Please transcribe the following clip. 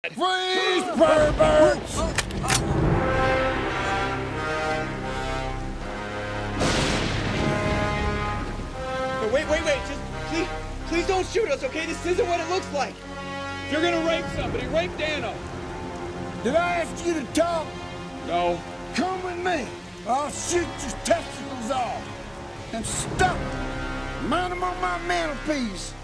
Freeze, perverts! Wait. Just please don't shoot us, okay? This isn't what it looks like. If you're gonna rape somebody, rape Dano. Did I ask you to talk? No. Come with me. I'll shoot your testicles off. And stuff them. Mount them on my mantelpiece.